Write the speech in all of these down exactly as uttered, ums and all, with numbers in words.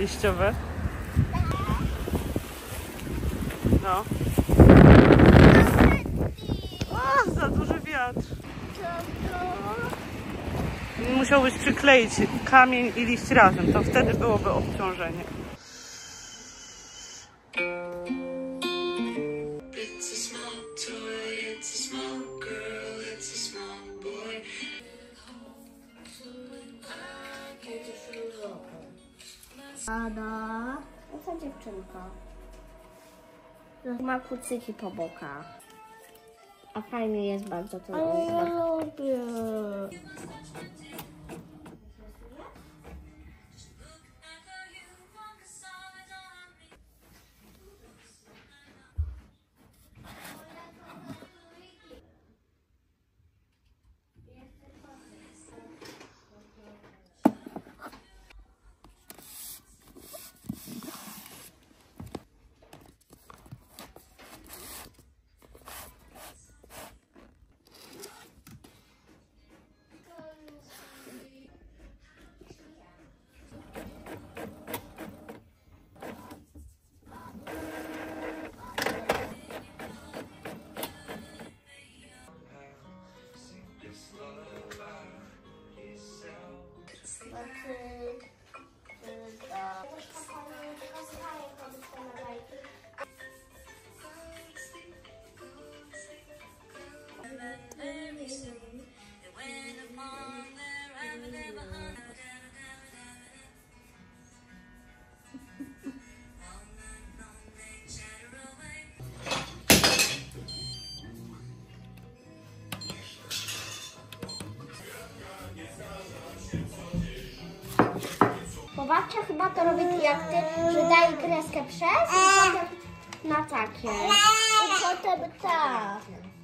liściowe. No. O, za duży wiatr. Musiałbyś przykleić kamień i liść razem, to wtedy byłoby obciążenie. Ada, to dziewczynka. Ma kucyki po bokach. A fajnie jest bardzo to. Ale ja lubię. Babcia chyba to robi jak ty, że daje kreskę przez i potem na takie. I potem tak.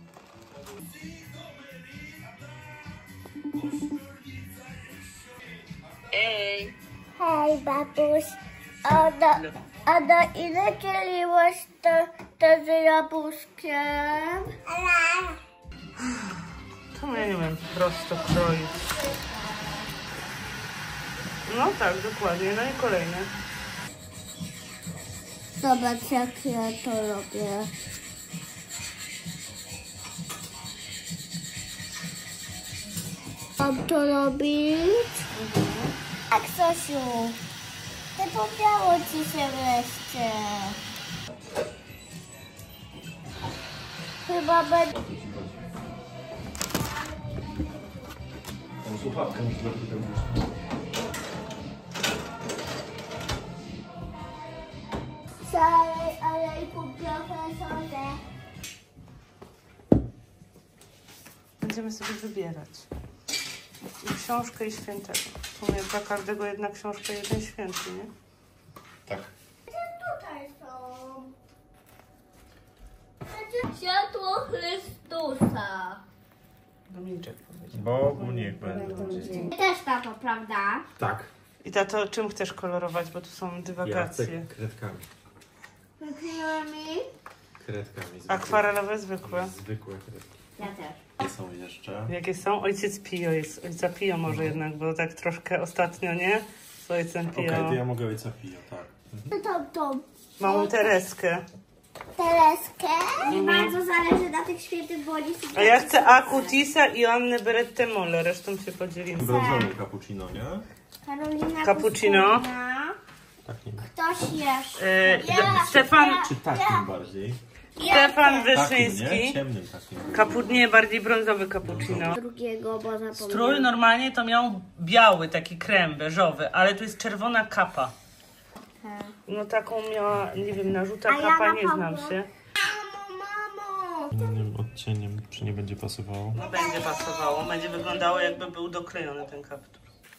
Ej. Hej babuś, a na, a na ile dzieliłaś to, to z jabłuszkiem? To ja nie wiem, prosto kroić. No tak, dokładnie. No i kolejne. Zobacz jak ja to robię. Mam to robić? Mhm. Tak, Sosiu. Zapomniało ci się wreszcie. Chyba będzie... Tą słuchawkę muszę zrobić tam gdzieś. Sorry, ale i po profesorze. Będziemy sobie wybierać. I książkę i świętego. W sumie dla każdego jedna książka i jeden święty, nie? Tak. Tutaj są. Światło Chrystusa. Dominiczek powiedział. Bogu niech będą dzieci. Też tato, prawda? Tak. I tato, czym chcesz kolorować? Bo tu są dywagacje. Ja kredkami. Wykryłymi? Kredkami. Zwykłe. Akwarelowe, zwykłe. Zwykłe kredki. Ja też. Jakie są jeszcze? Jakie są? Ojciec Pio jest. Ojca Pio może no. jednak, bo tak troszkę ostatnio, nie? Z ojcem Pio. Okej, okay, to ja mogę ojca Pio, tak. Mhm. To, to. Małą Tereskę. Tereskę? Mi mhm. bardzo zależy na tych świętych, bo oni są... A ja chcę Akutisa i Annę Berette Molle. Resztą się podzielimy. Brązowy cappuccino, nie? Karolina Cappuccino. Takim. Ktoś jeszcze. E, ja, Stefan... ja, Czy takim bardziej? Stefan Takim, Wyszyński. nie? Ciemnym takim. Kaput, nie, bardziej brązowy cappuccino. Drugiego, bo zapomniałam. Strój normalnie to miał biały, taki krem beżowy, ale tu jest czerwona kapa. No taką miała, nie wiem, narzuta A ja kapa, na nie Pawła. znam się. Mamo, mamo! Innym odcieniem, czy nie będzie pasowało? No będzie pasowało, będzie wyglądało jakby był doklejony ten kaptur.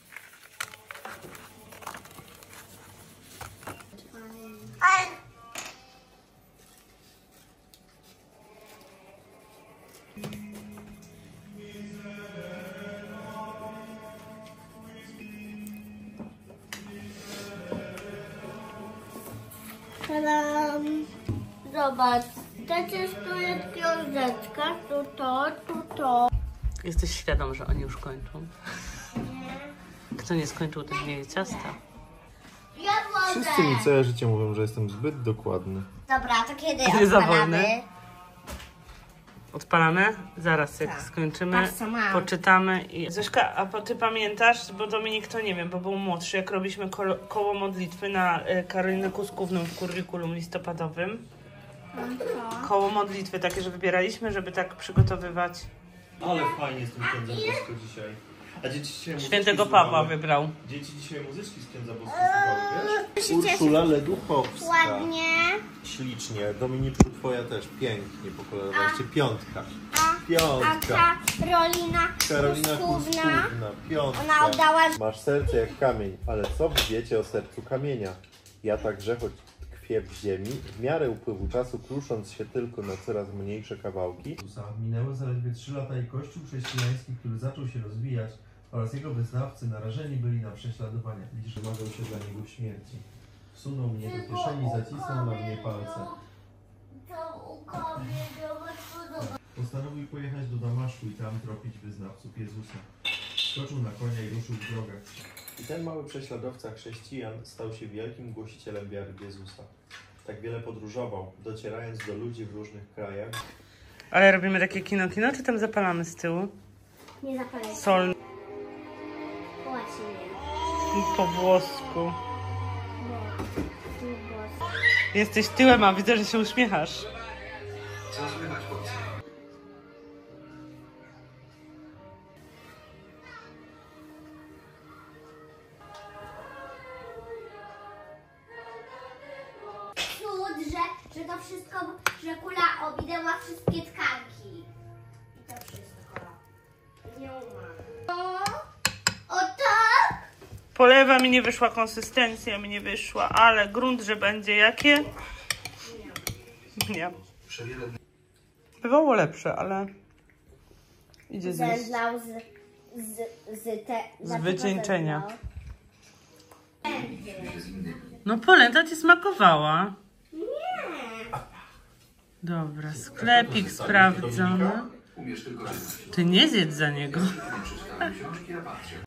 Tadam. Zobacz, też jest tu jest książeczka, tu to, tu to. Jesteś świadom, że oni już kończą? Nie. Kto nie skończył, ten nie je ciasta. Ja Wszyscy mi całe życie mówią, że jestem zbyt dokładny. Dobra, to kiedy Nie za odpalamy? wolny. Odpalamy? Zaraz jak Tak. skończymy, Patrz, co mam. poczytamy i... Zośka, a po- ty pamiętasz, bo Dominik to nie wiem, bo był młodszy, jak robiliśmy kolo- koło modlitwy na y, Karolinę Kuskówną w kurrikulum listopadowym. Koło modlitwy takie, że wybieraliśmy, żeby tak przygotowywać. Ale fajnie z tym księdzem Bosko dzisiaj. A dzieci dzisiaj muzyczki Świętego Pawła słuchały. wybrał. Dzieci dzisiaj muzyczki z księdza Bosko słuchały, wiesz? Urszula Leduchowska. Ładnie. Ślicznie. Dominiczku, twoja też pięknie pokolorowałaś się. Piątka. A, a Piątka. Karolina Karolina Kuskówna, Kuskówna. Piątka. ona oddała... Masz serce jak kamień, ale co wy wiecie o sercu kamienia? Ja także, choć tkwię w ziemi, w miarę upływu czasu, krusząc się tylko na coraz mniejsze kawałki. Minęły zaledwie trzy lata i Kościół chrześcijański, który zaczął się rozwijać, oraz jego wyznawcy narażeni byli na prześladowania, gdyż domagał się dla niego śmierci. Wsunął mnie do kieszeni, zacisnął na mnie palce. Postanowił pojechać do Damaszku i tam tropić wyznawców Jezusa. Skoczył na konia i ruszył w drogę. I ten mały prześladowca chrześcijan stał się wielkim głosicielem wiary w Jezusa. Tak wiele podróżował, docierając do ludzi w różnych krajach. Ale robimy takie kino, kino, czy tam zapalamy z tyłu? Nie zapalaj. Sol Właśnie. po włosku. No. Tu głos. Jesteś tyłem, a widzę, że się uśmiechasz. Co słychać, chłopcy? Cud, że, że to wszystko, że kula obidęła wszystkie tkanki. I to wszystko. Nie umam. O, o tak! Polewa mi nie wyszła, konsystencja mi nie wyszła, ale grunt, że będzie jakie? Nie. Przewiele Bywało lepsze, ale idzie zjeść. Zemdlał z, z, z, te, Z wycieńczenia. się z innymi. No polenta ci smakowała. Nie. Dobra, sklepik sprawdzony. Umiesz tylko czytać. Ty nie zjedz za niego. Nie przeczytałem książki, a patrzę.